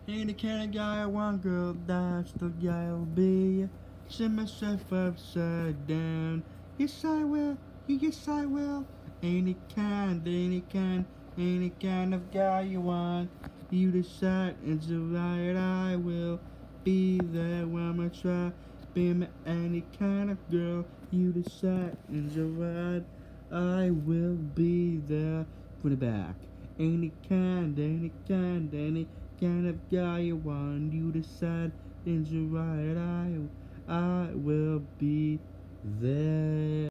Any kind of guy I want, girl, that's the guy I'll be. Set myself upside down. Yes, I will. Yes, I will. Any kind of guy you want. You decide it's right, I will be there when I try. Be any kind of girl. You decide it's right, I will be there. Put it back. Any kind of guy you want. You decide it's right, I will be there.